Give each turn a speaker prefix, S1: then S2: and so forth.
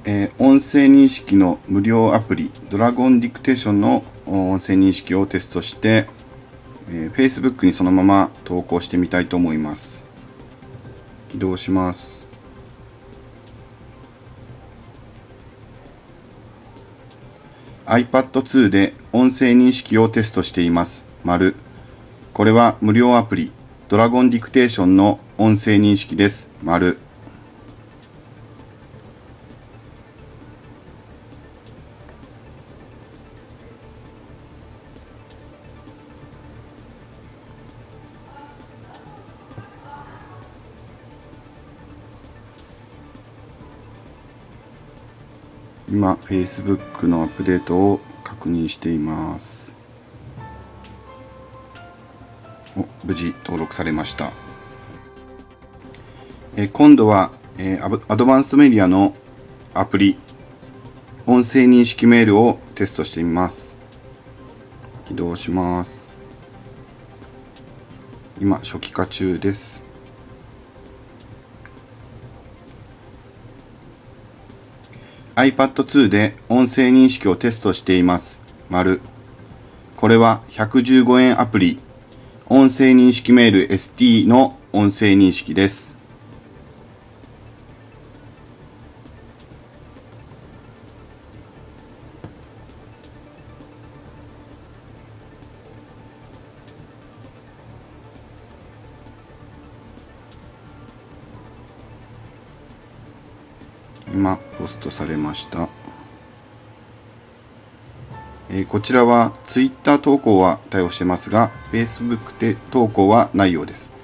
S1: 音声認識の無料アプリドラゴンディクテーションの音声認識をテストして、Facebook にそのまま投稿してみたいと思います。起動します。iPad2 で音声認識をテストしています。丸。これは無料アプリドラゴンディクテーションの音声認識です。丸。今、Facebook のアップデートを確認しています。無事登録されました。今度は、アドバンストメディアのアプリ、音声認識メールをテストしてみます。起動します。今、初期化中です。iPad2 で音声認識をテストしています。丸。これは115円アプリ、音声認識メール ST の音声認識です。今ポストされました。こちらは Twitter 投稿は対応してますが Facebook で投稿はないようです。